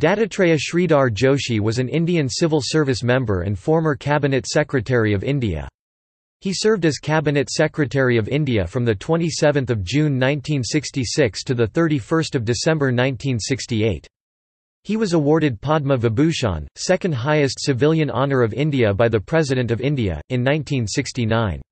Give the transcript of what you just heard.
Dattatreya Sridhar Joshi was an Indian civil service member and former Cabinet Secretary of India. He served as Cabinet Secretary of India from 27 June 1966 to 31 December 1968. He was awarded Padma Vibhushan, second highest civilian honour of India by the President of India, in 1969.